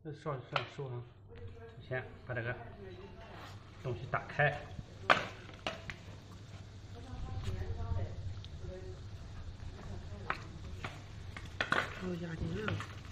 稍收上。先把这个东西打开。 好，压进来了。